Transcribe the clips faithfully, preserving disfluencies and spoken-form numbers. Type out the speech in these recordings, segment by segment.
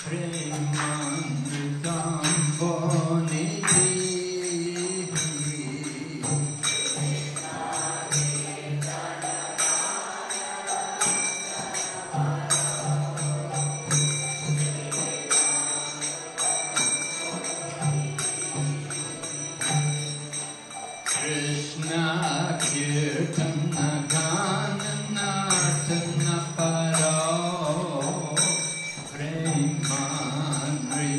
Premanri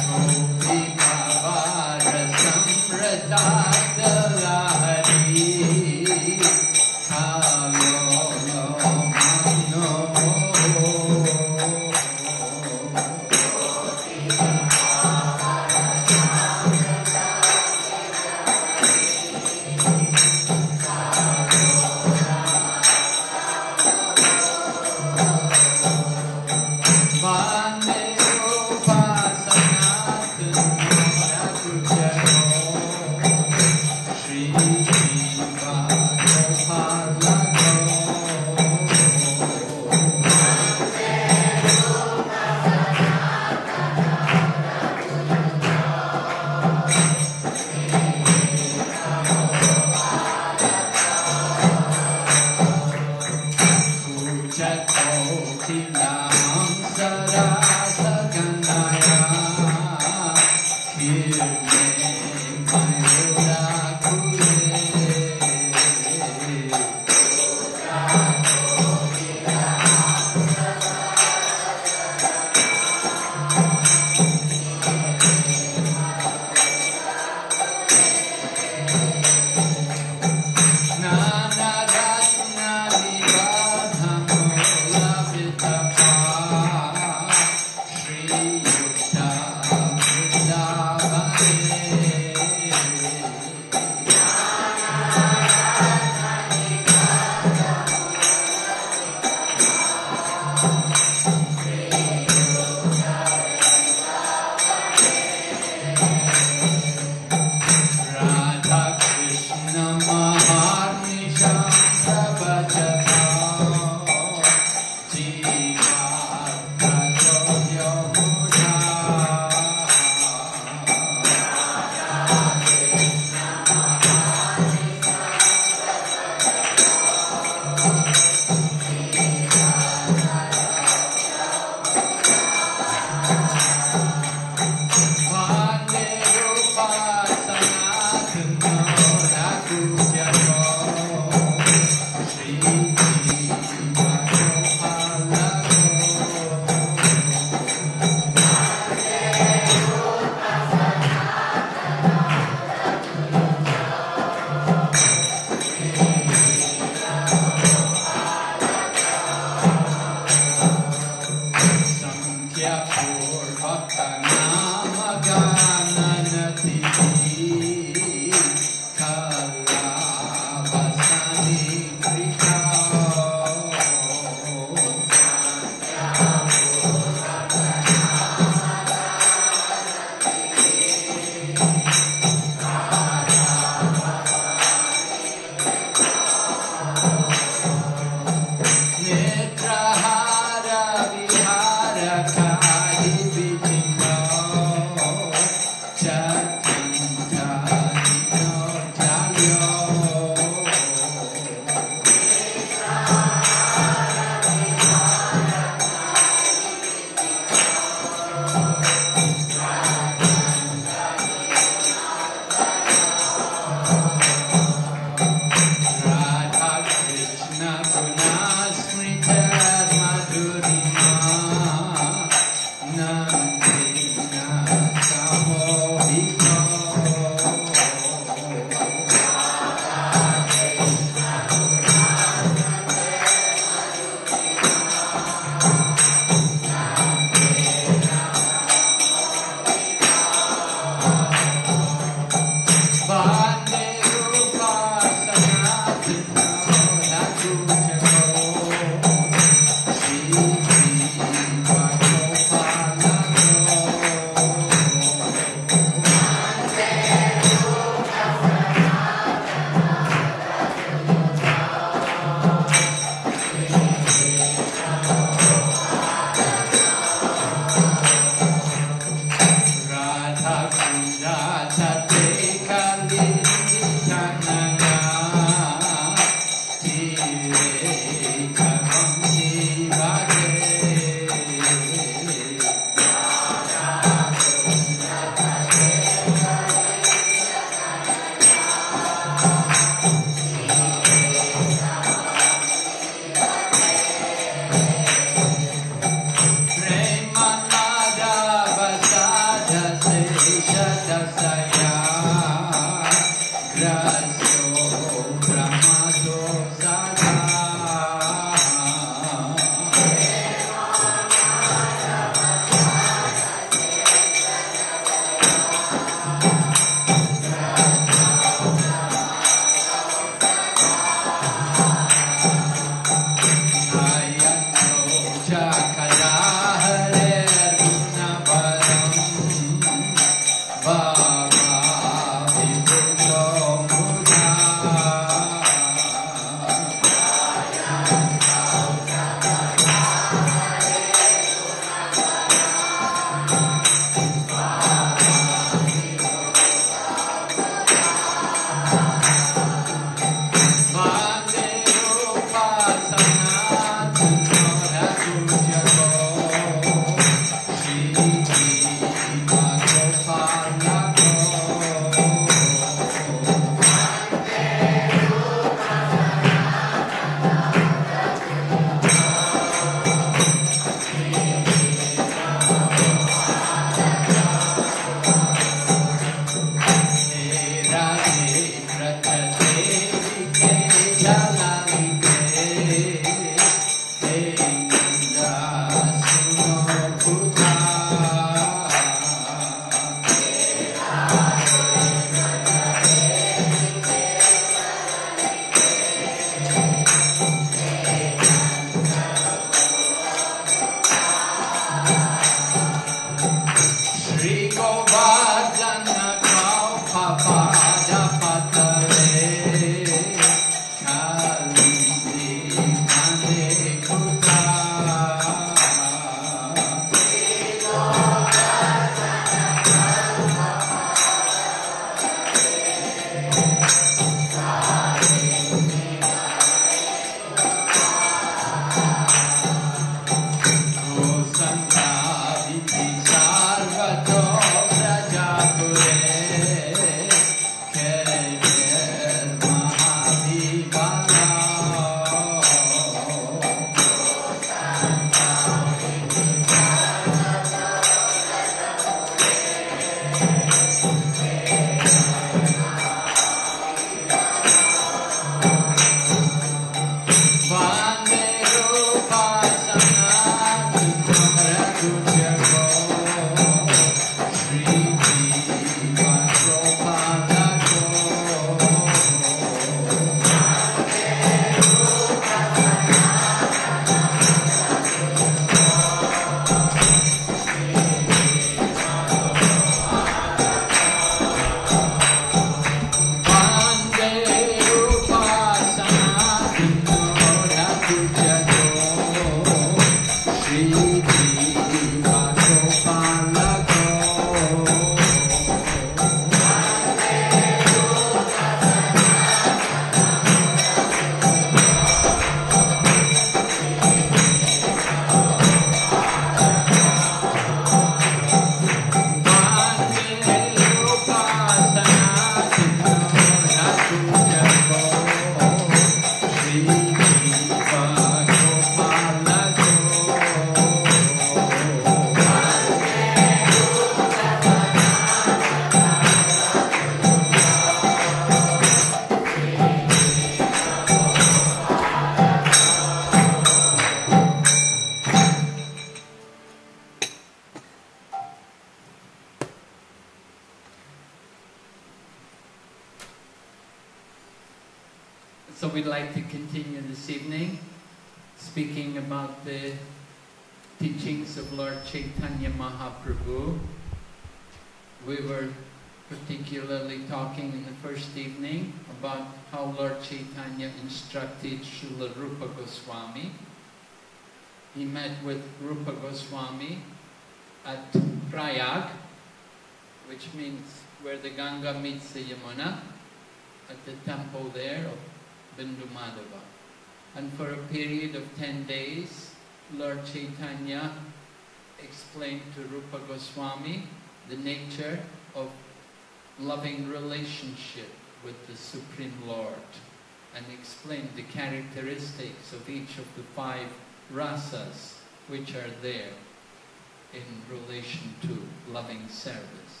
So we'd like to continue this evening speaking about the teachings of Lord Chaitanya Mahaprabhu. We were particularly talking in the first evening about how Lord Chaitanya instructed Srila Rupa Goswami. He met with Rupa Goswami at Prayag, which means where the Ganga meets the Yamuna, at the temple there of Bindu Madhava. And for a period of ten days, Lord Chaitanya explained to Rupa Goswami the nature of loving relationship with the Supreme Lord, and explained the characteristics of each of the five rasas which are there in relation to loving service.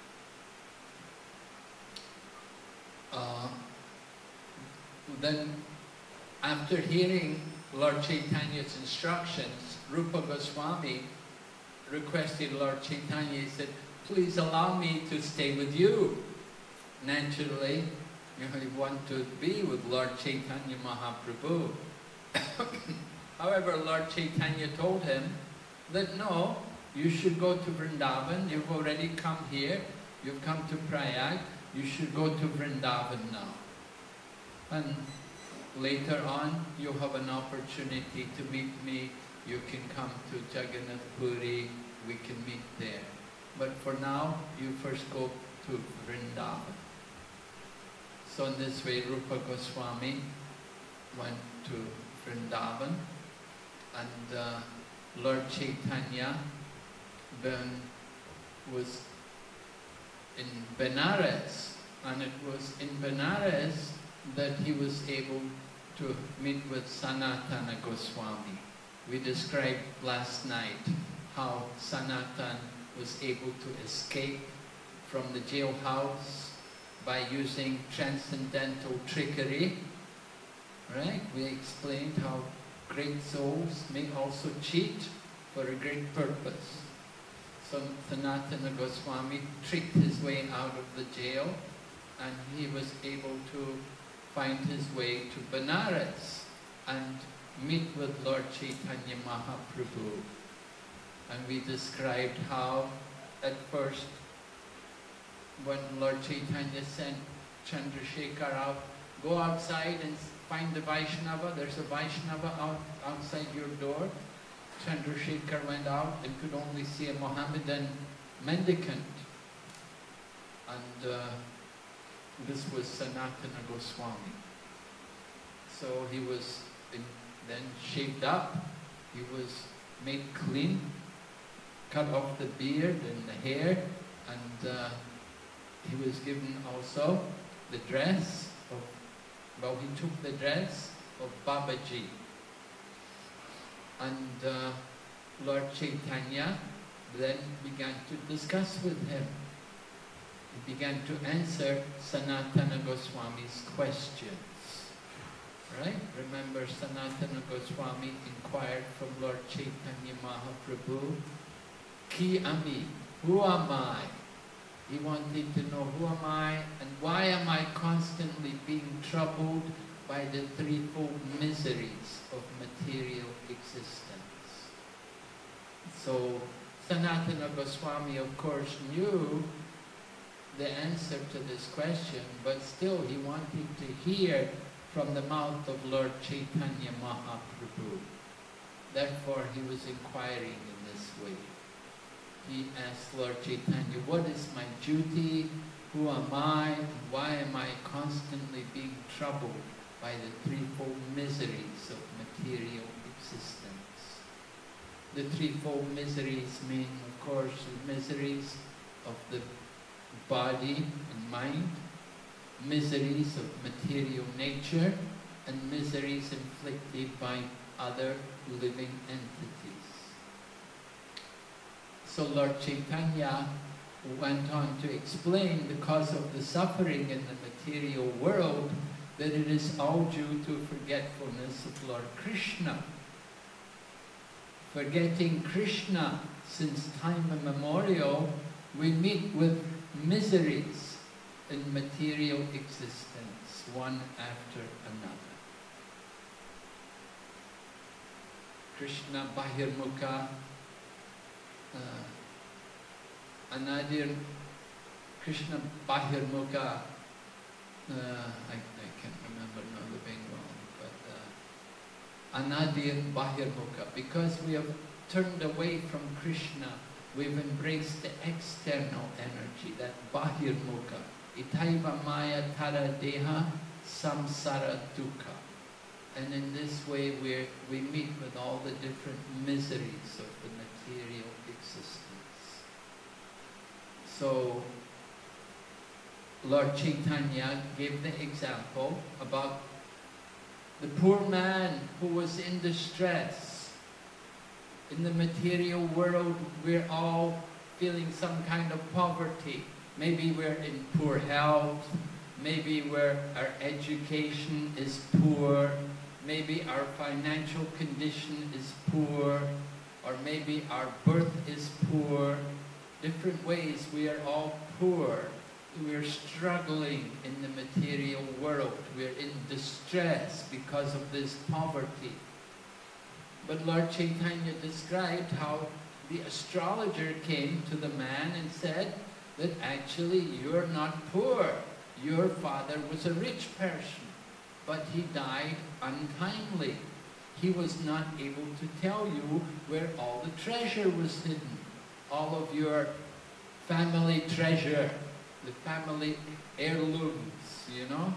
Uh, Then, after hearing Lord Chaitanya's instructions, Rupa Goswami requested Lord Chaitanya, he said, please allow me to stay with you. Naturally, you know, you want to be with Lord Chaitanya Mahaprabhu. However, Lord Chaitanya told him that no, you should go to Vrindavan, you've already come here, you've come to Prayag, you should go to Vrindavan now. And later on, you have an opportunity to meet me. You can come to Jagannath Puri, we can meet there. But for now, you first go to Vrindavan. So in this way, Rupa Goswami went to Vrindavan, and uh, Lord Chaitanya then was in Benares, and it was in Benares that he was able to meet with Sanatana Goswami. We described last night how Sanatan was able to escape from the jailhouse by using transcendental trickery. Right? We explained how great souls may also cheat for a great purpose. So Sanatana Goswami tricked his way out of the jail, and he was able to find his way to Benares and meet with Lord Chaitanya Mahaprabhu. And we described how at first, when Lord Chaitanya sent Chandrasekhar out, go outside and find the Vaishnava, there's a Vaishnava out, outside your door. Chandrasekhar went out and could only see a Mohammedan mendicant. And uh, this was Sanatana Goswami. So he was in, then shaved up, he was made clean, cut off the beard and the hair, and uh, he was given also the dress of, well, he took the dress of Babaji. And uh, Lord Chaitanya then began to discuss with him. He began to answer Sanatana Goswami's questions. Right? Remember, Sanatana Goswami inquired from Lord Chaitanya Mahaprabhu, Ki Ami, who am I? He wanted to know, who am I and why am I constantly being troubled by the threefold miseries of material existence? So Sanatana Goswami, of course, knew the answer to this question, but still he wanted to hear from the mouth of Lord Chaitanya Mahaprabhu. Therefore, he was inquiring in this way. He asked Lord Chaitanya, what is my duty? Who am I? Why am I constantly being troubled by the threefold miseries of material existence? The threefold miseries mean, of course, the miseries of the body and mind, miseries of material nature, and miseries inflicted by other living entities. So Lord Chaitanya went on to explain because of the suffering in the material world that it is all due to forgetfulness of Lord Krishna. Forgetting Krishna since time immemorial, we meet with miseries in material existence, one after another. Krishna Bahirmukha, uh, Anadir Krishna Bahirmukha, uh, I, I can't remember now the Bengal, but uh, Anadir Bahirmukha, because we have turned away from Krishna, we've embraced the external energy, that Bahirmukha. Itaiva Maya Tara Deha Samsara Dukkha. And in this way we we meet with all the different miseries of the material existence. So Lord Chaitanya gave the example about the poor man who was in distress. In the material world, we're all feeling some kind of poverty. Maybe we're in poor health, maybe we're, our education is poor, maybe our financial condition is poor, or maybe our birth is poor. Different ways we are all poor. We're struggling in the material world. We're in distress because of this poverty. But Lord Chaitanya described how the astrologer came to the man and said that actually you're not poor. Your father was a rich person, but he died untimely. He was not able to tell you where all the treasure was hidden. All of your family treasure, the family heirlooms, you know.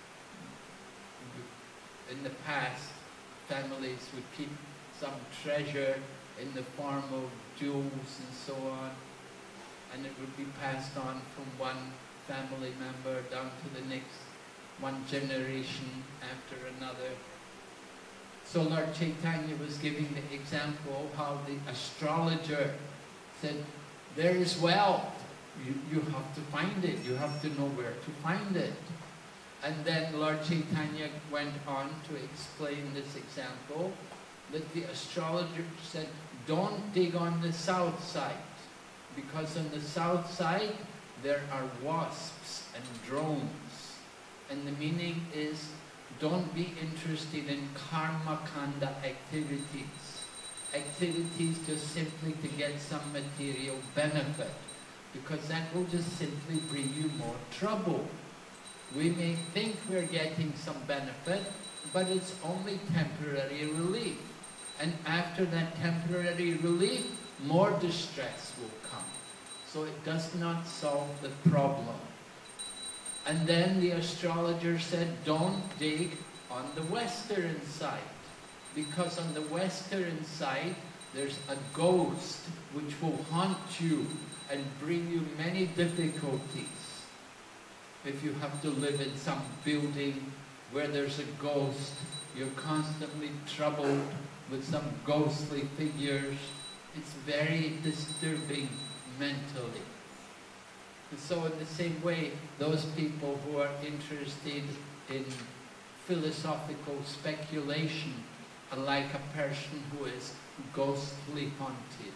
In the past, families would keep some treasure in the form of jewels and so on, and it would be passed on from one family member down to the next, one generation after another. So Lord Chaitanya was giving the example how the astrologer said, there is wealth, you, you have to find it, you have to know where to find it. And then Lord Chaitanya went on to explain this example, that the astrologer said, don't dig on the south side, because on the south side there are wasps and drones. And the meaning is, don't be interested in karma kanda activities. Activities just simply to get some material benefit, because that will just simply bring you more trouble. We may think we're getting some benefit, but it's only temporary relief. And after that temporary relief, more distress will come. So it does not solve the problem. And then the astrologer said, don't dig on the western side, because on the western side there's a ghost which will haunt you and bring you many difficulties. If you have to live in some building where there's a ghost, you're constantly troubled with some ghostly figures. It's very disturbing mentally. And so in the same way, those people who are interested in philosophical speculation are like a person who is ghostly haunted.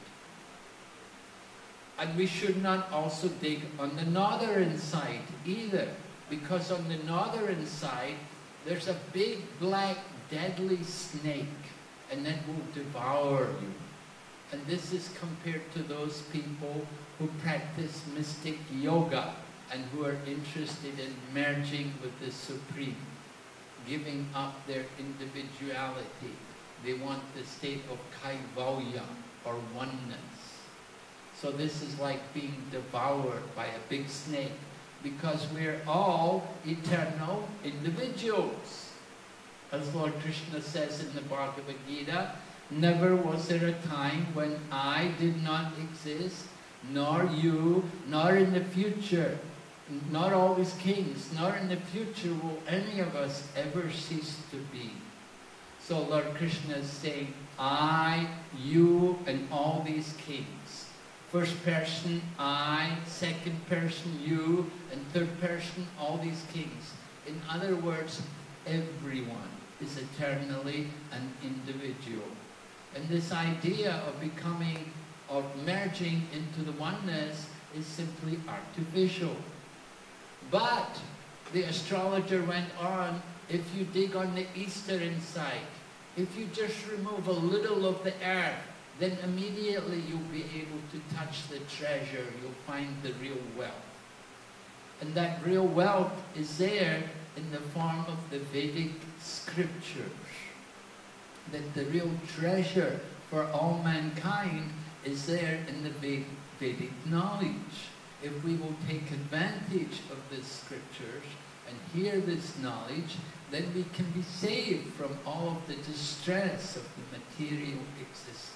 And we should not also dig on the northern side either, because on the northern side there's a big black deadly snake, and that will devour you. And this is compared to those people who practice mystic yoga and who are interested in merging with the Supreme, giving up their individuality, They want the state of kaivalya, or oneness. So this is like being devoured by a big snake, because we're all eternal individuals. As Lord Krishna says in the Bhagavad Gita, never was there a time when I did not exist, nor you, nor in the future, not always kings, nor in the future will any of us ever cease to be. So Lord Krishna is saying, I, you, and all these kings. First person, I, second person, you, and third person, all these kings. In other words, everyone is eternally an individual. And this idea of becoming, of merging into the oneness is simply artificial. But the astrologer went on, if you dig on the eastern side, if you just remove a little of the earth, then immediately you'll be able to touch the treasure, you'll find the real wealth. And that real wealth is there in the form of the Vedic scriptures. That the real treasure for all mankind is there in the Vedic knowledge. If we will take advantage of the scriptures and hear this knowledge, then we can be saved from all of the distress of the material existence.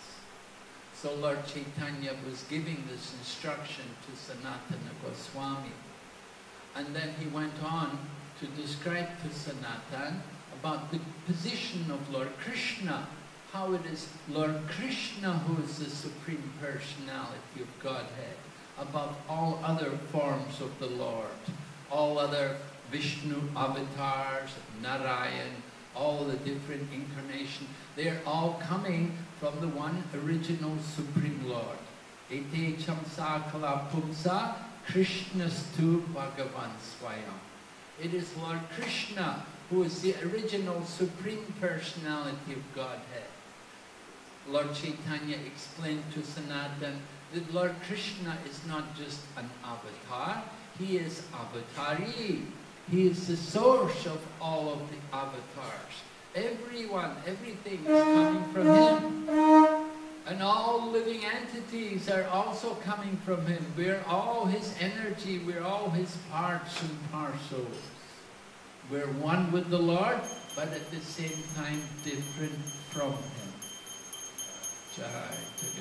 So Lord Chaitanya was giving this instruction to Sanatana Goswami. And then he went on to describe to Sanatan about the position of Lord Krishna, how it is Lord Krishna who is the Supreme Personality of Godhead, above all other forms of the Lord, all other Vishnu avatars, Narayan, all the different incarnations, they're all coming from the one original Supreme Lord. Ete chamsa kala pumsa Krishnastu Bhagavan Swayam. It is Lord Krishna who is the original Supreme Personality of Godhead. Lord Chaitanya explained to Sanatan that Lord Krishna is not just an avatar, he is avatari. He is the source of all of the avatars. Everyone, everything is coming from him. And all living entities are also coming from him. We're all his energy, we're all his parts and parcels. We're one with the Lord, but at the same time different from him. Jai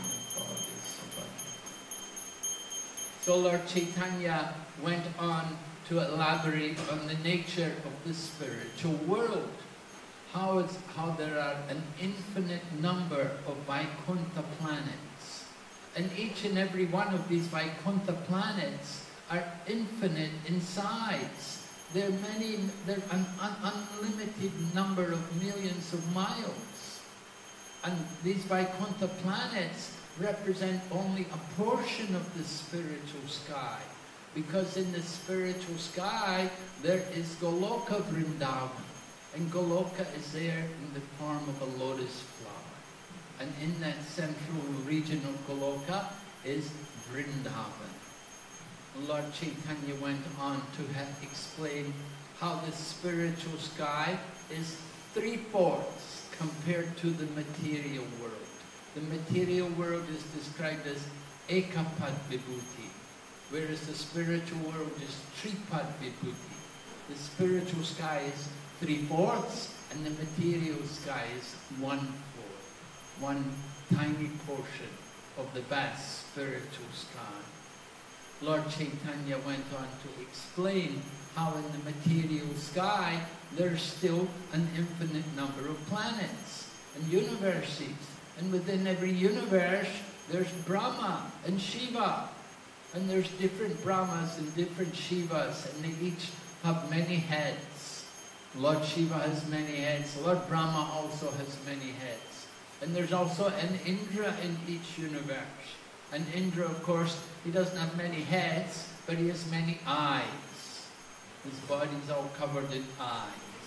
So Lord Chaitanya went on to elaborate on the nature of the spiritual world. How, it's, how there are an infinite number of Vaikuntha planets. And each and every one of these Vaikuntha planets are infinite in size. There are many, there are an un unlimited number of millions of miles. And these Vaikuntha planets represent only a portion of the spiritual sky. Because in the spiritual sky, there is Goloka Vrindavan. And Goloka is there in the form of a lotus flower. And in that central region of Goloka is Vrindavan. Lord Chaitanya went on to have explained how the spiritual sky is three-fourths compared to the material world. The material world is described as Ekapad Vibhuti, whereas the spiritual world is Tripad Vibhuti. The spiritual sky is three-fourths, and the material sky is one-fourth, one tiny portion of the vast spiritual sky. Lord Chaitanya went on to explain how in the material sky there's still an infinite number of planets and universes. And within every universe, there's Brahma and Shiva. And there's different Brahmas and different Shivas, and they each have many heads. Lord Shiva has many heads. Lord Brahma also has many heads. And there's also an Indra in each universe. And Indra, of course, he doesn't have many heads, but he has many eyes. His body's all covered in eyes.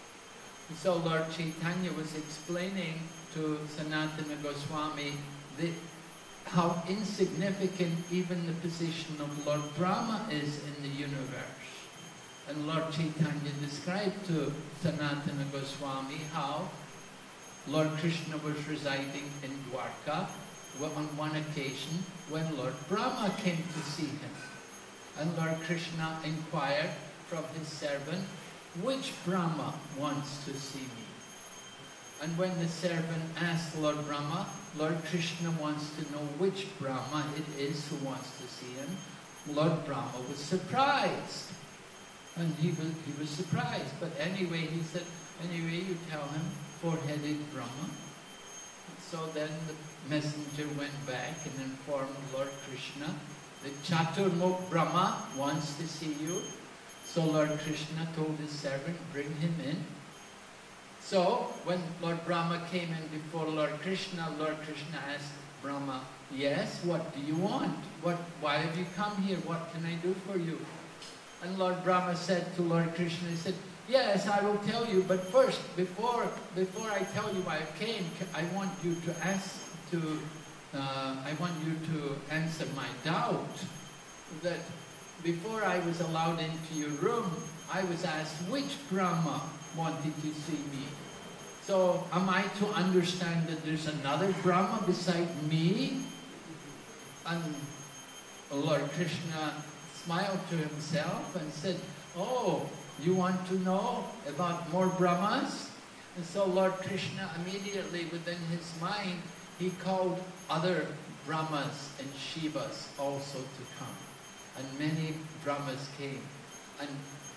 And so Lord Chaitanya was explaining to Sanatana Goswami the, how insignificant even the position of Lord Brahma is in the universe. And Lord Chaitanya described to Sanatana Goswami how Lord Krishna was residing in Dwarka on one occasion when Lord Brahma came to see him. And Lord Krishna inquired from his servant, which Brahma wants to see me? And when the servant asked Lord Brahma, Lord Krishna wants to know which Brahma it is who wants to see him, Lord Brahma was surprised. And he was, he was surprised. But anyway, he said, anyway, you tell him, four-headed Brahma. So then the messenger went back and informed Lord Krishna that Chaturmukh Brahma wants to see you. So Lord Krishna told his servant, bring him in. So when Lord Brahma came in before Lord Krishna, Lord Krishna asked Brahma, yes, what do you want? What, why have you come here? What can I do for you? And Lord Brahma said to Lord Krishna, he said, yes, I will tell you, but first, before, before I tell you why I came, I want you to ask to, uh, I want you to answer my doubt that before I was allowed into your room, I was asked which Brahma wanted to see me. So am I to understand that there's another Brahma beside me? And Lord Krishna smiled to himself and said, oh, you want to know about more Brahmas? And so Lord Krishna immediately within his mind, he called other Brahmas and Shivas also to come. And many Brahmas came. And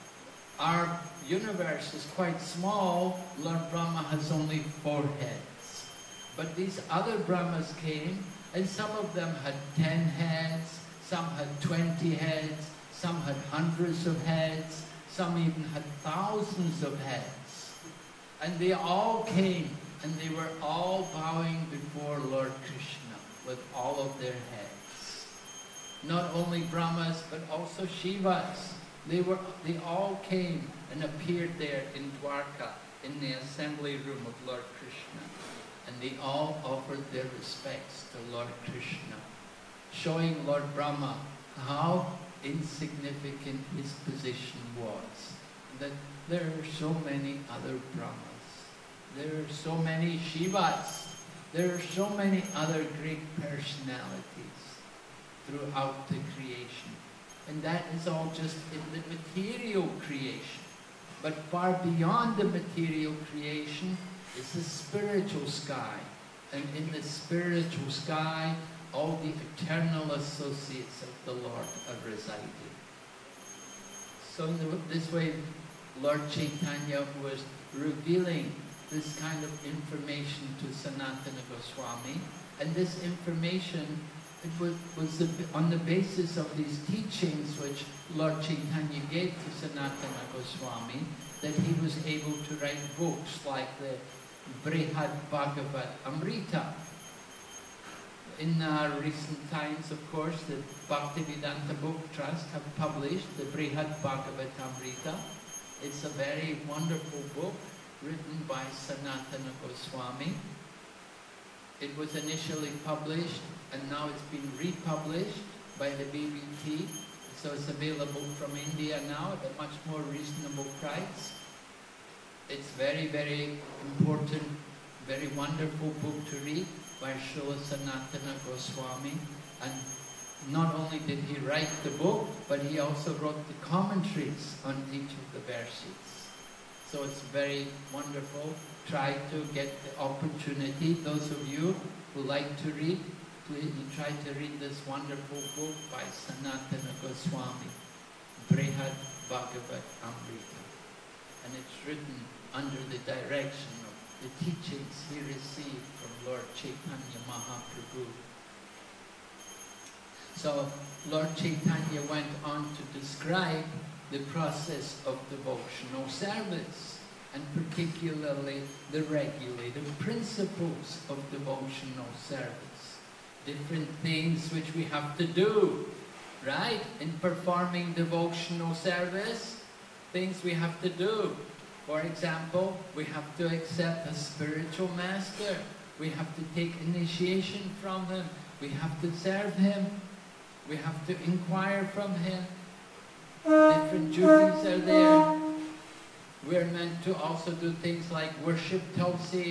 our universe is quite small. Lord Brahma has only four heads. But these other Brahmas came, and some of them had ten heads, some had twenty heads, some had hundreds of heads, some even had thousands of heads. And they all came, and they were all bowing before Lord Krishna with all of their heads. Not only Brahmas, but also Shivas. They, were, they all came and appeared there in Dwarka, in the assembly room of Lord Krishna. And they all offered their respects to Lord Krishna, showing Lord Brahma how insignificant his position was. That there are so many other Brahmas, there are so many Shivas, there are so many other great personalities throughout the creation. And that is all just in the material creation. But far beyond the material creation is the spiritual sky. And in the spiritual sky, all the eternal associates of the Lord are residing. So in the, this way, Lord Chaitanya was revealing this kind of information to Sanatana Goswami. And this information, it was, was the, on the basis of these teachings which Lord Chaitanya gave to Sanatana Goswami, that he was able to write books like the Brihad Bhagavat Amrita. In uh, recent times, of course, the Bhaktivedanta Book Trust have published the Brihad Bhagavat Amrita. It's a very wonderful book written by Sanatana Goswami. It was initially published and now it's been republished by the B B T. So it's available from India now at a much more reasonable price. It's very, very important, very wonderful book to read by Srila Sanatana Goswami. And not only did he write the book, but he also wrote the commentaries on each of the verses. So it's very wonderful. Try to get the opportunity. Those of you who like to read, please try to read this wonderful book by Sanatana Goswami, Brihad Bhagavat Amrita. And it's written under the direction of the teachings he received from Lord Chaitanya Mahaprabhu. So Lord Chaitanya went on to describe the process of devotional service, and particularly the regulative principles of devotional service. Different things which we have to do, right? In performing devotional service, things we have to do. For example, we have to accept a spiritual master. We have to take initiation from him. We have to serve him. We have to inquire from him. Different duties are there. We're meant to also do things like worship Tulsi,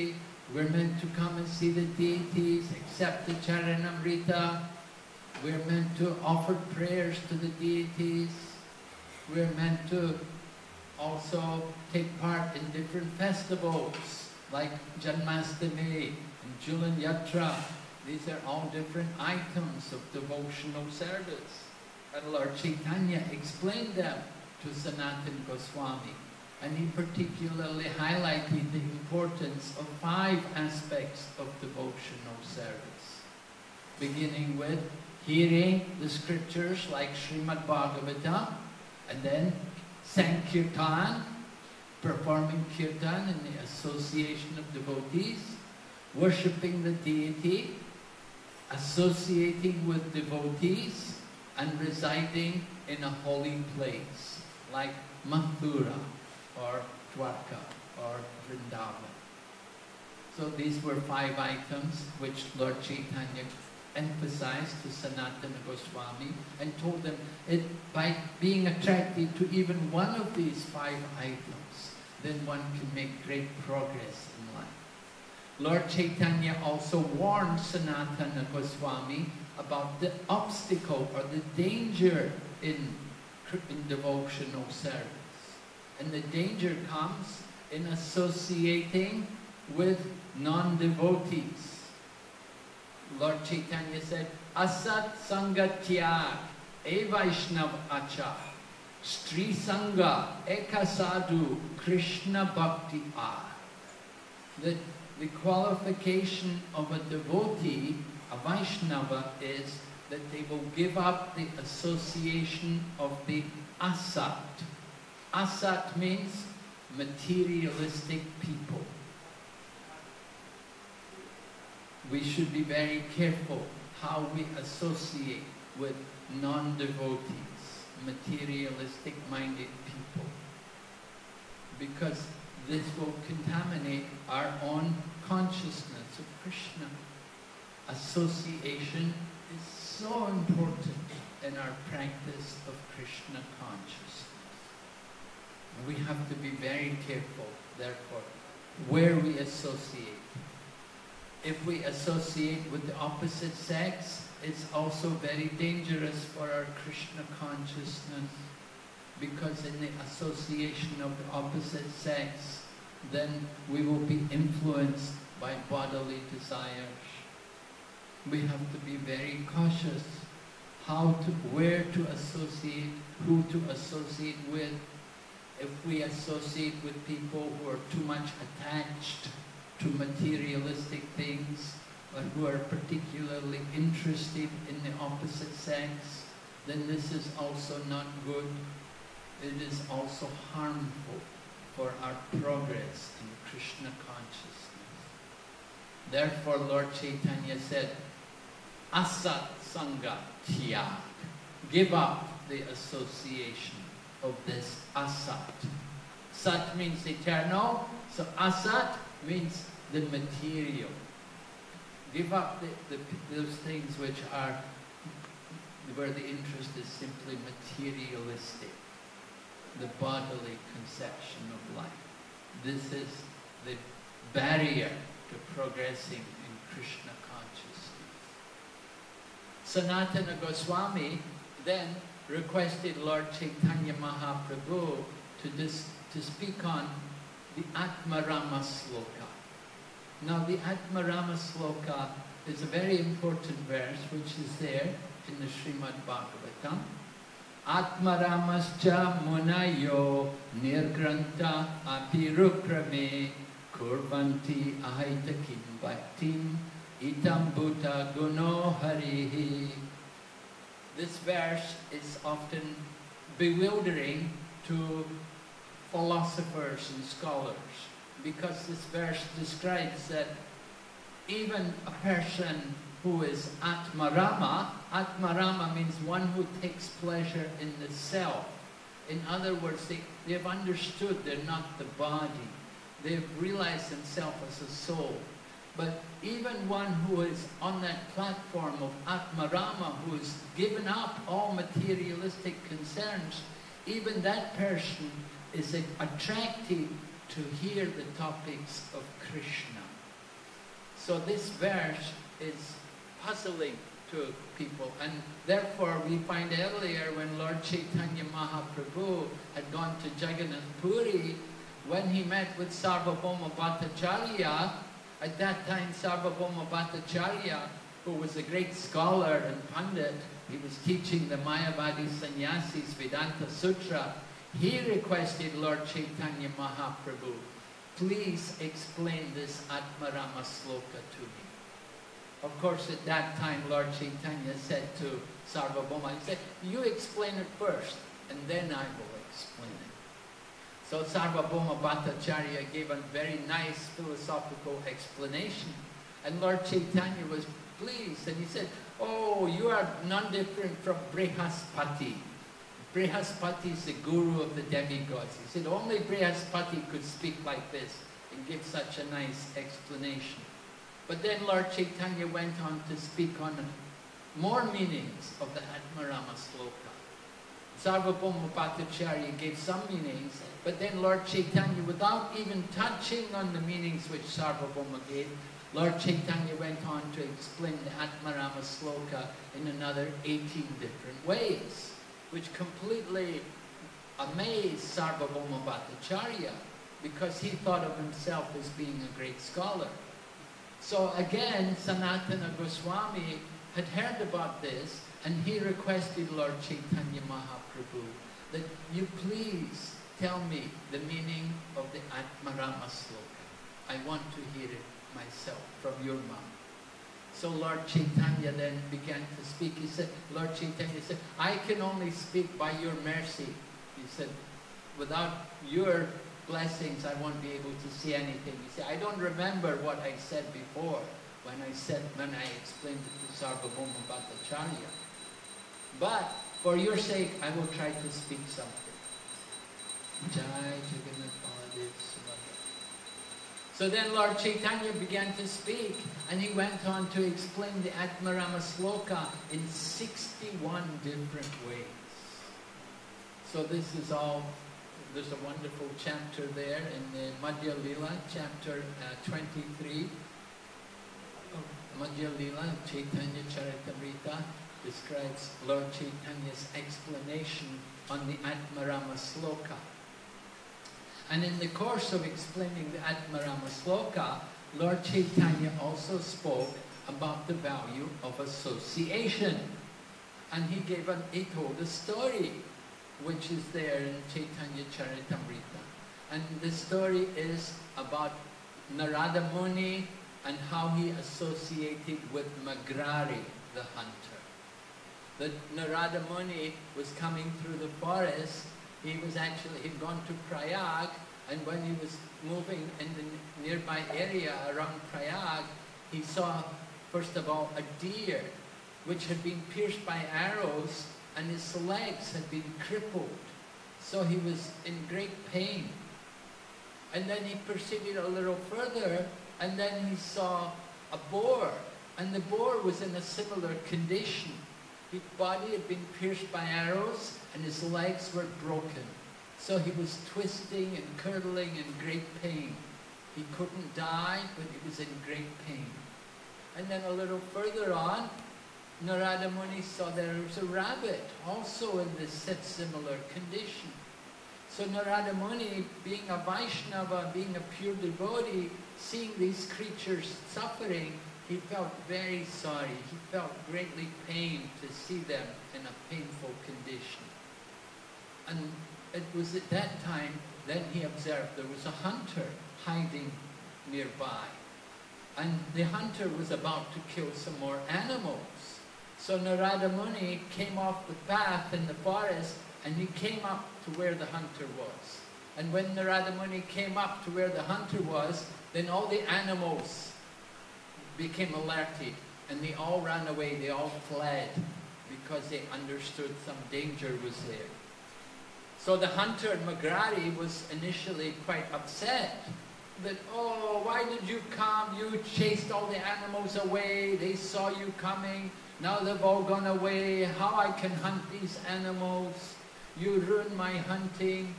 We're meant to come and see the deities, accept the Charanamrita. We're meant to offer prayers to the deities. We're meant to also take part in different festivals like Janmashtami and Julan Yatra. These are all different items of devotional service. And Lord Chaitanya explained them to Sanatana Goswami. And he particularly highlighted the importance of five aspects of devotional service. Beginning with hearing the scriptures like Srimad Bhagavatam, and then Sankirtan, performing kirtan in the association of devotees, worshipping the deity, associating with devotees, and residing in a holy place like Mathura or Dwarka or Vrindavan. So these were five items which Lord Chaitanya emphasized to Sanatana Goswami and told them it, by being attracted to even one of these five items, then one can make great progress in life. Lord Chaitanya also warned Sanatana Goswami about the obstacle or the danger in, in devotional service. And the danger comes in associating with non-devotees. Lord Chaitanya said, Asat Sangatya E Vaishnav Acha Stri Sangha Ekasadu Krishna Bhakti A. The, the qualification of a devotee, a Vaishnava, is that they will give up the association of the Asat. Asat means materialistic people. We should be very careful how we associate with non-devotees, materialistic-minded people, because this will contaminate our own consciousness of Krishna. Association is so important in our practice of Krishna consciousness. We have to be very careful, therefore, where we associate. If we associate with the opposite sex, it's also very dangerous for our Krishna consciousness, because in the association of the opposite sex, then we will be influenced by bodily desires. We have to be very cautious how to, where to associate, who to associate with. If we associate with people who are too much attached to materialistic things, but who are particularly interested in the opposite sex, then this is also not good. It is also harmful for our progress in Krishna consciousness. Therefore, Lord Chaitanya said, Asat Sangha Tyag. Give up the association of this Asat. Sat means eternal, so Asat means the material. Give up the, the, those things which are, where the interest is simply materialistic, the bodily conception of life. This is the barrier to progressing in Krishna consciousness. Sanatana Goswami then requested Lord Chaitanya Mahaprabhu to, dis, to speak on the Atmarama Sloka. Now the Atmarama Sloka is a very important verse which is there in the Srimad Bhagavatam. Atmaramascha munayo nirgranta apirukrame kurvanti ahaitakim bhaktim itam bhuta guno harihi. This verse is often bewildering to philosophers and scholars, because this verse describes that even a person who is Atmarama, Atmarama means one who takes pleasure in the self. In other words, they, they have understood they're not the body. They've realized themselves as a soul. But even one who is on that platform of Atmarama, who has given up all materialistic concerns, even that person is attracted to hear the topics of Krishna. So this verse is puzzling to people, and therefore we find earlier when Lord Chaitanya Mahaprabhu had gone to Jagannath Puri, when he met with Sarvabhauma Bhattacharya, at that time Sarvabhauma Bhattacharya, who was a great scholar and Pandit, he was teaching the Mayavadi Sannyasis Vedanta Sutra, he requested Lord Chaitanya Mahaprabhu, please explain this Atmarama sloka to me. Of course, at that time, Lord Chaitanya said to Sarvabhauma, he said, you explain it first, and then I will explain it. So Sarvabhauma Bhattacharya gave a very nice philosophical explanation, and Lord Chaitanya was pleased, and he said, oh, you are none different from Brihaspati. Brihaspati is the guru of the demigods. He said, only Brihaspati could speak like this and give such a nice explanation. But then Lord Chaitanya went on to speak on more meanings of the Atmarama sloka. Sarvabhauma Bhattacharya gave some meanings, but then Lord Chaitanya, without even touching on the meanings which Sarvabhauma gave, Lord Chaitanya went on to explain the Atmarama sloka in another eighteen different ways, which completely amazed Sarvabhauma Bhattacharya, because he thought of himself as being a great scholar. So again, Sanatana Goswami had heard about this, and he requested Lord Chaitanya Mahaprabhu that you please tell me the meaning of the Atmarama sloka. I want to hear it myself from your mouth. So Lord Chaitanya then began to speak. He said, Lord Chaitanya said, I can only speak by your mercy. He said, without your blessings, I won't be able to see anything. He said, I don't remember what I said before when I said, when I explained it to Sarvabhauma Bhattacharya. But for your sake, I will try to speak something. Jai Jagannath Baladev Subhadra. So then Lord Chaitanya began to speak, and he went on to explain the Atmarama sloka in sixty-one different ways. So this is all, there's a wonderful chapter there in the Madhya Lila, chapter uh, twenty-three. Oh, Madhya Lila, Chaitanya Charitamrita, describes Lord Chaitanya's explanation on the Atmarama sloka. And in the course of explaining the Atmarama sloka, Lord Chaitanya also spoke about the value of association. And he gave an, he told a story, which is there in Chaitanya Charitamrita. And the story is about Narada Muni and how he associated with Magrari, the hunter. That Narada Muni was coming through the forest. He was actually, he'd gone to Prayag, and when he was moving in the nearby area around Prayag, he saw, first of all, a deer which had been pierced by arrows, and his legs had been crippled. So he was in great pain. And then he proceeded a little further, and then he saw a boar, and the boar was in a similar condition. His body had been pierced by arrows, and his legs were broken. So he was twisting and curdling in great pain. He couldn't die, but he was in great pain. And then a little further on, Narada Muni saw there was a rabbit, also in this similar condition. So Narada Muni, being a Vaishnava, being a pure devotee, seeing these creatures suffering, he felt very sorry. He felt greatly pained to see them in a painful condition. And it was at that time, then he observed there was a hunter hiding nearby. And the hunter was about to kill some more animals. So Narada Muni came off the path in the forest, and he came up to where the hunter was. And when Narada Muni came up to where the hunter was, then all the animals became alerted, and they all ran away, they all fled, because they understood some danger was there. So the hunter, Magrari, was initially quite upset that, oh, why did you come? You chased all the animals away, they saw you coming, now they've all gone away, how I can hunt these animals? You ruined my hunting.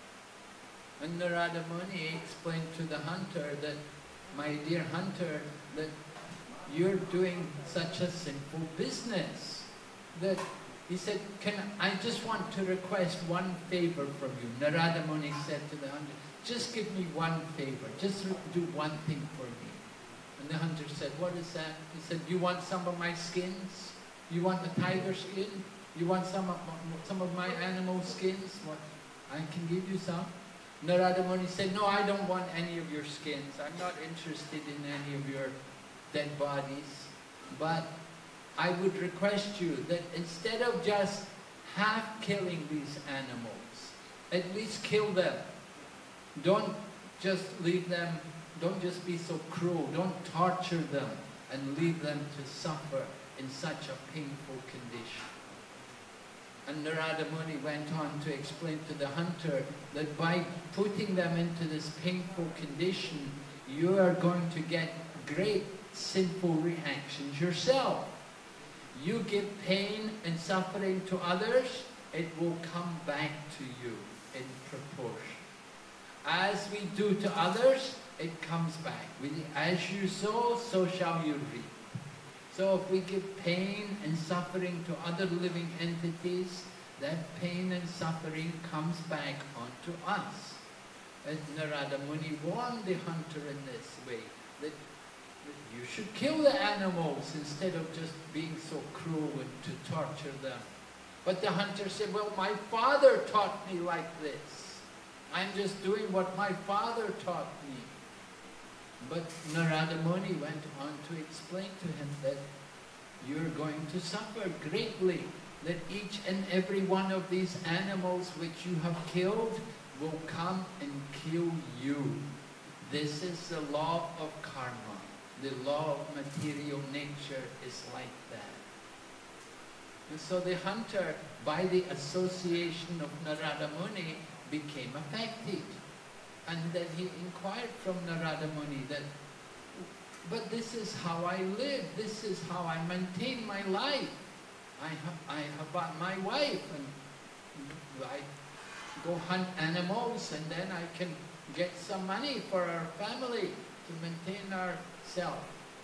And Narada Muni explained to the hunter that, my dear hunter, that you're doing such a sinful business. That he said, can I just want to request one favor from you. Narada Muni said to the hunter, just give me one favor, just do one thing for me. And the hunter said, what is that? He said, you want some of my skins? You want the tiger skin? You want some of, some of my animal skins? What? I can give you some. Narada Muni said, no, I don't want any of your skins. I'm not interested in any of your dead bodies. But I would request you that instead of just half killing these animals, at least kill them. Don't just leave them, don't just be so cruel. Don't torture them and leave them to suffer in such a painful condition. And Narada Muni went on to explain to the hunter that by putting them into this painful condition, you are going to get great sinful reactions yourself. You give pain and suffering to others, it will come back to you in proportion. As we do to others, it comes back. As you sow, so shall you reap. So if we give pain and suffering to other living entities, that pain and suffering comes back onto us. As Narada Muni warned the hunter in this way, that, that you should kill the animals instead of just being so cruel and to torture them. But the hunter said, well, my father taught me like this. I'm just doing what my father taught me. But Narada Muni went on to explain to him that you're going to suffer greatly, that each and every one of these animals which you have killed will come and kill you. This is the law of karma. The law of material nature is like that. And so the hunter, by the association of Narada Muni, became affected. And then he inquired from Narada Muni that, but this is how I live, this is how I maintain my life. I have, I have my wife and I go hunt animals and then I can get some money for our family to maintain ourselves.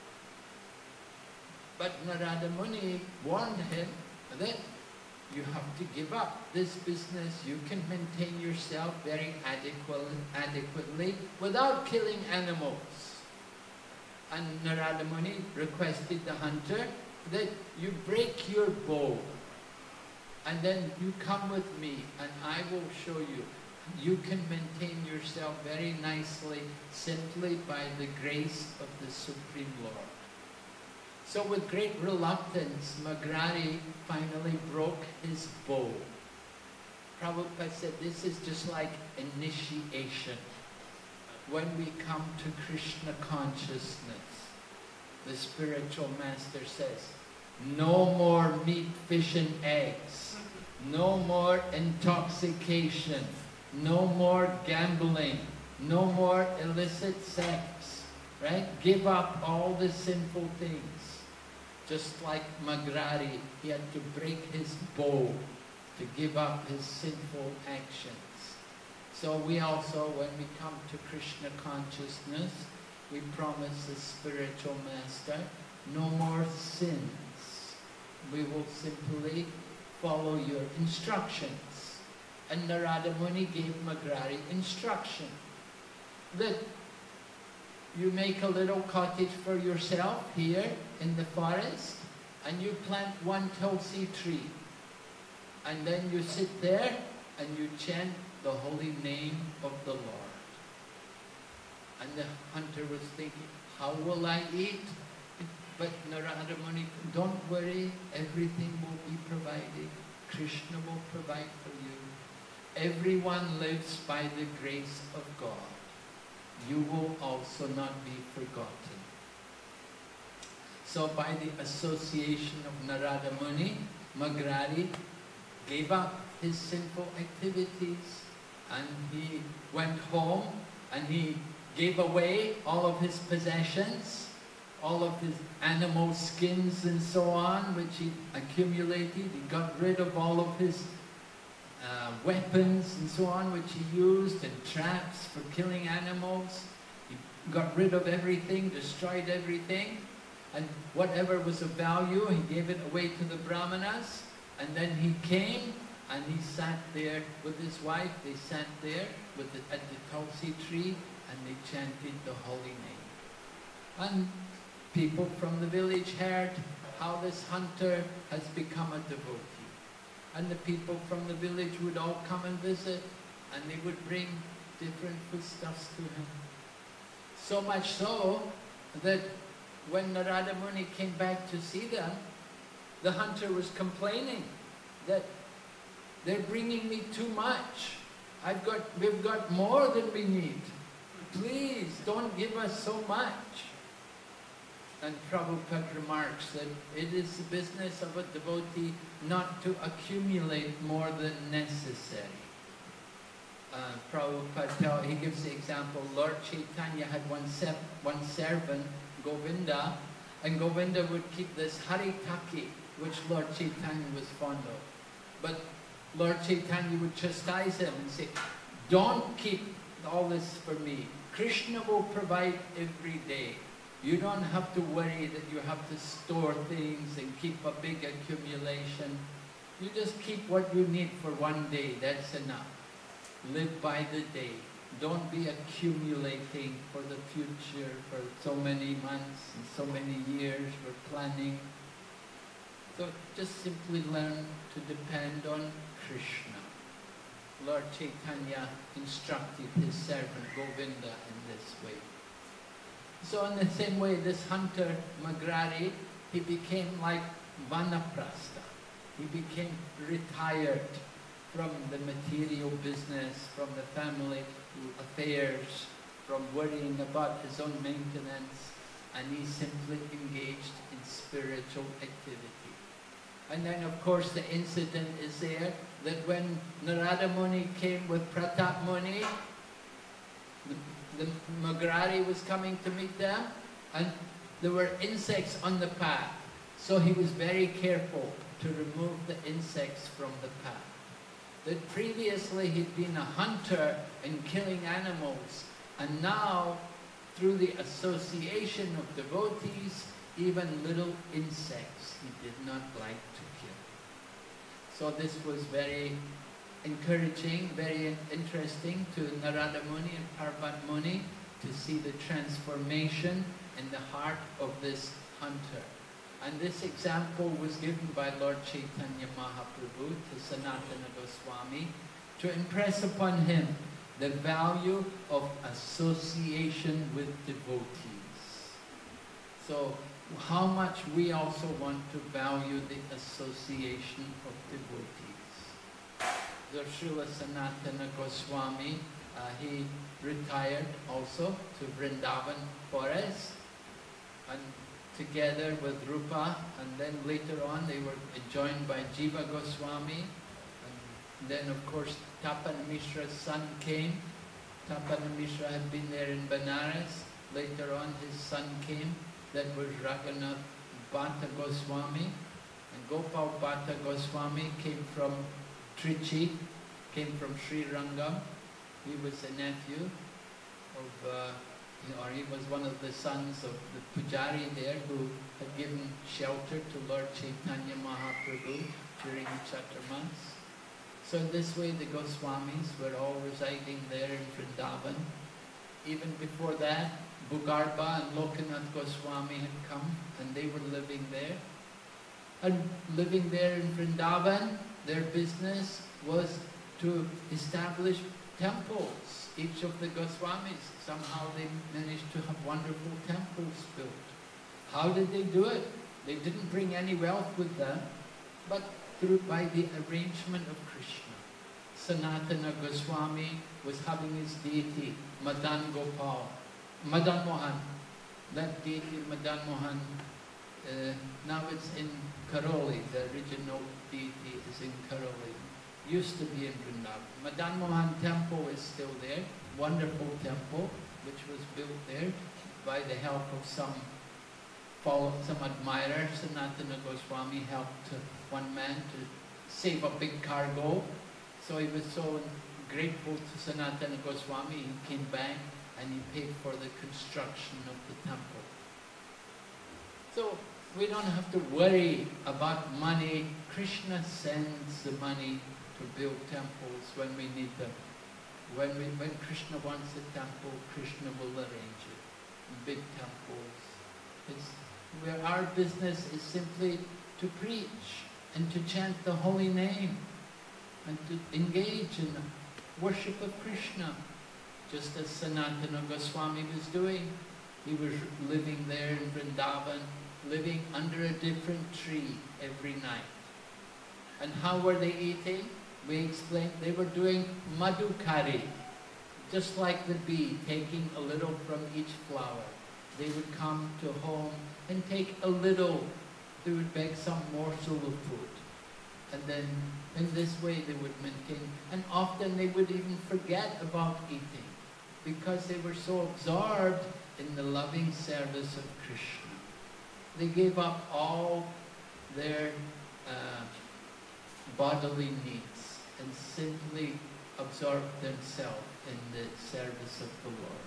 But Narada Muni warned him that you have to give up this business. You can maintain yourself very adequately, adequately without killing animals. And Narada Muni requested the hunter that you break your bow and then you come with me and I will show you. You can maintain yourself very nicely simply by the grace of the Supreme Lord. So with great reluctance, Magrari finally broke his bow. Prabhupada said this is just like initiation. When we come to Krishna consciousness, the spiritual master says, no more meat, fish and eggs, no more intoxication, no more gambling, no more illicit sex, right? Give up all the sinful things. Just like Magrari, he had to break his bow to give up his sinful actions. So we also, when we come to Krishna consciousness, we promise the spiritual master, no more sins. We will simply follow your instructions. And Narada Muni gave Magrari instruction that you make a little cottage for yourself here in the forest and you plant one tulsi tree. And then you sit there and you chant the holy name of the Lord. And the hunter was thinking, how will I eat? But Narada Muni, don't worry, everything will be provided. Krishna will provide for you. Everyone lives by the grace of God. You will also not be forgotten. So by the association of Narada Muni, Magrari gave up his sinful activities and he went home and he gave away all of his possessions, all of his animal skins and so on, which he accumulated. He got rid of all of his uh, weapons and so on, which he used, and traps for killing animals. He got rid of everything, destroyed everything, and whatever was of value, he gave it away to the Brahmanas, and then he came and he sat there with his wife. They sat there with the, at the Tulsi tree and they chanted the holy name. And people from the village heard how this hunter has become a devotee. And the people from the village would all come and visit, and they would bring different foodstuffs to him. So much so that when Narada Muni came back to see them, the hunter was complaining that they're bringing me too much. I've got, we've got more than we need. Please don't give us so much. And Prabhupada remarks that it is the business of a devotee not to accumulate more than necessary. Uh, Prabhupada tell, he gives the example, Lord Chaitanya had one, se one servant, Govinda, and Govinda would keep this Haritaki, which Lord Chaitanya was fond of. But Lord Chaitanya would chastise him and say, don't keep all this for me. Krishna will provide every day. You don't have to worry that you have to store things and keep a big accumulation. You just keep what you need for one day, that's enough. Live by the day. Don't be accumulating for the future for so many months and so many years. We're planning. So just simply learn to depend on Krishna. Lord Chaitanya instructed his servant Govinda in this way. So in the same way, this hunter, Magrari, he became like Vanaprastha. He became retired from the material business, from the family affairs, from worrying about his own maintenance, and he simply engaged in spiritual activity. And then of course the incident is there that when Narada Muni came with Pratap Muni, the, the Magrari was coming to meet them, and there were insects on the path. So he was very careful to remove the insects from the path. That previously he'd been a hunter and killing animals, and now through the association of devotees, even little insects he did not like to kill. So this was very encouraging, very interesting to Narada Muni and Parvat Muni to see the transformation in the heart of this hunter. And this example was given by Lord Chaitanya Mahaprabhu to Sanatana Goswami to impress upon him the value of association with devotees. So how much we also want to value the association of devotees. The Srila Sanatana Goswami, uh, he retired also to Vrindavan forest, and together with Rupa, and then later on they were joined by Jiva Goswami, and then of course Tapana Mishra's son came. Tapana Mishra had been there in Benares. Later on his son came, that was Raghunath Bhatta Goswami, and Gopal Bhatta Goswami came from Trichy, came from Sri Rangam. He was a nephew of uh, or he was one of the sons of the Pujari there who had given shelter to Lord Chaitanya Mahaprabhu during the Chaturmas. So in this way the Goswamis were all residing there in Vrindavan. Even before that, Bhugarbha and Lokanath Goswami had come and they were living there. And living there in Vrindavan, their business was to establish temples. Each of the Goswamis, somehow they managed to have wonderful temples built. How did they do it? They didn't bring any wealth with them, but through by the arrangement of Krishna. Sanatana Goswami was having his deity, Madan Gopal, Madan Mohan. That deity, Madan Mohan, uh, now it's in Karoli. The original deity is in Karoli. Used to be in Vrindavan. Madan Mohan temple is still there, wonderful temple, which was built there by the help of some follow, some admirer. Sanatana Goswami helped one man to save a big cargo. So he was so grateful to Sanatana Goswami, he came back and he paid for the construction of the temple. So we don't have to worry about money. Krishna sends the money to build temples when we need them. When, we, when Krishna wants a temple, Krishna will arrange it. Big temples. It's where our business is simply to preach and to chant the holy name and to engage in worship of Krishna, just as Sanatana Goswami was doing. He was living there in Vrindavan, living under a different tree every night. And how were they eating? We explained they were doing madhukari, just like the bee, taking a little from each flower. They would come to home and take a little. They would beg some morsel of food. And then in this way they would maintain. And often they would even forget about eating because they were so absorbed in the loving service of Krishna. They gave up all their uh, bodily needs and simply absorbed themselves in the service of the Lord.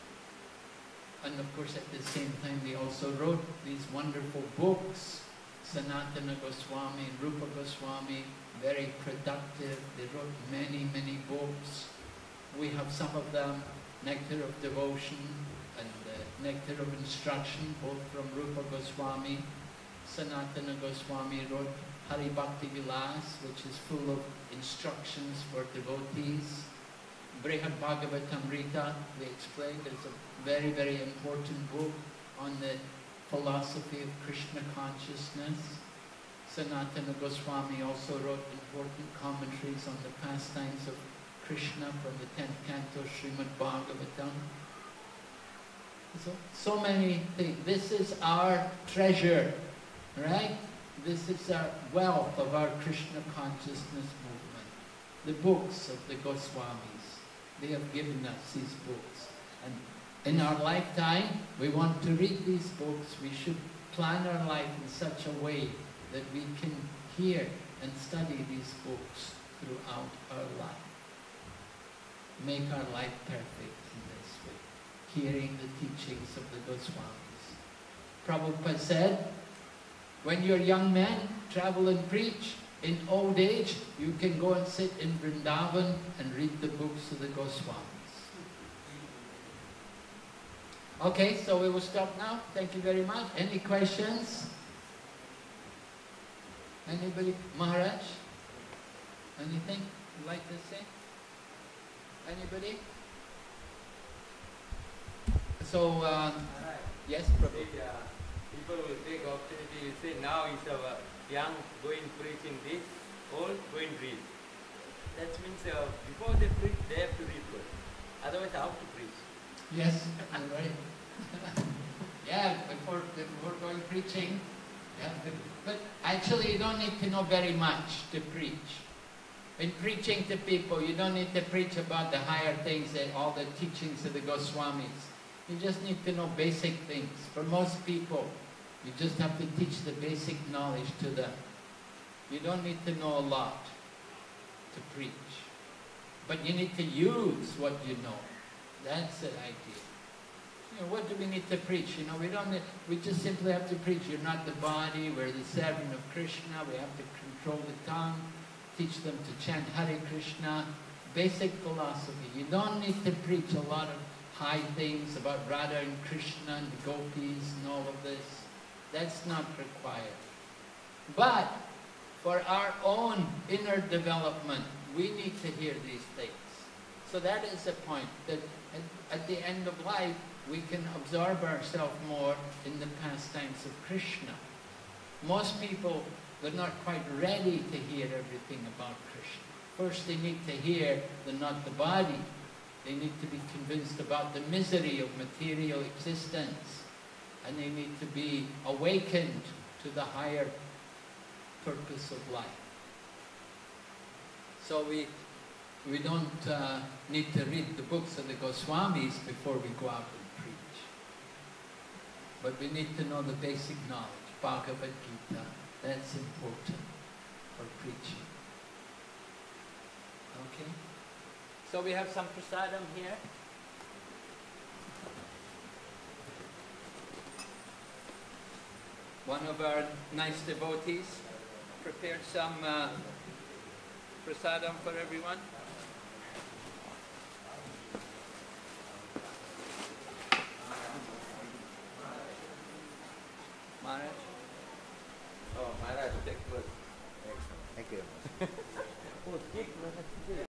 And of course at the same time they also wrote these wonderful books. Sanatana Goswami and Rupa Goswami, very productive. They wrote many, many books. We have some of them, Nectar of Devotion and uh, Nectar of Instruction, both from Rupa Goswami. Sanatana Goswami wrote Hari Bhakti Vilas, which is full of instructions for devotees. Brihad Bhagavatamrita, we explained, is a very, very important book on the philosophy of Krishna consciousness. Sanatana Goswami also wrote important commentaries on the pastimes of Krishna from the tenth canto Srimad Bhagavatam. So, so many things. This is our treasure, right? This is our wealth of our Krishna consciousness movement. The books of the Goswamis. They have given us these books. And in our lifetime, we want to read these books. We should plan our life in such a way that we can hear and study these books throughout our life. Make our life perfect in this way, hearing the teachings of the Goswamis. Prabhupada said, when you're young men, travel and preach. In old age, you can go and sit in Vrindavan and read the books of the Goswamis. Okay, so we will stop now. Thank you very much. Any questions? Anybody? Maharaj? Anything you'd like to say? Anybody? So, um, yes, Prabhu. Uh, people will take opportunity. You say now is our young going preaching this, old going read. That means uh, before they preach, they have to read first. Otherwise, how to preach? Yes, you're right. Yeah, before, before going preaching, you have to, but actually you don't need to know very much to preach. In preaching to people, you don't need to preach about the higher things and all the teachings of the Goswamis. You just need to know basic things. For most people, you just have to teach the basic knowledge to them. You don't need to know a lot to preach. But you need to use what you know. That's the idea. You know, what do we need to preach? You know, we don't need, we just simply have to preach. You're not the body, we're the servant of Krishna, we have to control the tongue, teach them to chant Hare Krishna, basic philosophy. You don't need to preach a lot of high things about Radha and Krishna and the gopis and all of this. That's not required. But for our own inner development, we need to hear these things. So that is the point, that at, at the end of life, we can absorb ourselves more in the pastimes of Krishna. Most people, they're not quite ready to hear everything about Krishna. First, they need to hear the not the body. They need to be convinced about the misery of material existence. And they need to be awakened to the higher purpose of life. So we, we don't uh, need to read the books of the Goswamis before we go out and preach. But we need to know the basic knowledge, Bhagavad Gita. That's important for preaching. Okay? So we have some prasadam here. one of our nice devotees, prepared some uh, prasadam for everyone. Maharaj. Oh, Maharaj, take first. Thank you. Oh, take Maharaj.